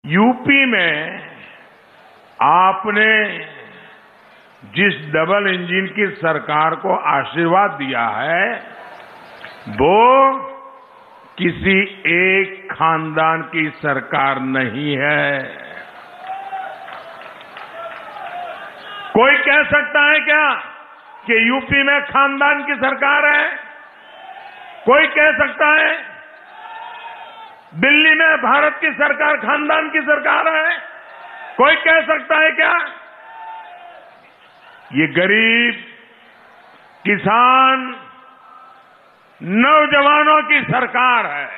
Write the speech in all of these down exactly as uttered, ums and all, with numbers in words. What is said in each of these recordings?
UP में आपने जिस डबल इंजन की सरकार को आशीर्वाद दिया है, वो किसी एक खानदान की सरकार नहीं है। कोई कह सकता है क्या कि यूपी में खानदान की सरकार है? कोई कह सकता है दिल्ली में भारत की सरकार खानदान की सरकार है? कोई कह सकता है क्या? ये गरीब, किसान, नौजवानों की सरकार है।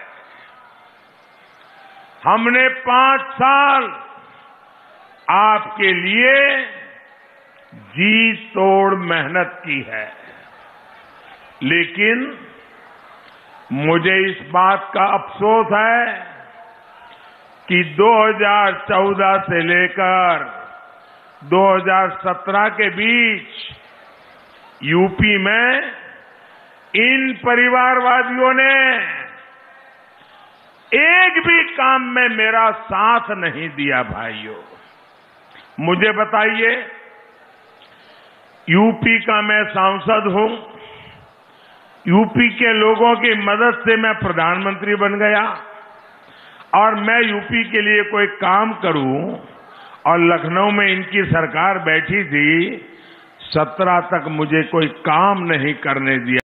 हमने पांच साल आपके लिए जी तोड़ मेहनत की है, लेकिन मुझे इस बात का अफसोस है कि दो हज़ार चौदह से लेकर दो हज़ार सत्रह के बीच यूपी में इन परिवारवादियों ने एक भी काम में मेरा साथ नहीं दिया। भाइयों, मुझे बताइए, यूपी का मैं सांसद हूं, यूपी के लोगों की मदद से मैं प्रधानमंत्री बन गया, और मैं यूपी के लिए कोई काम करूं, और लखनऊ में इनकी सरकार बैठी थी, सत्रह तक मुझे कोई काम नहीं करने दिया।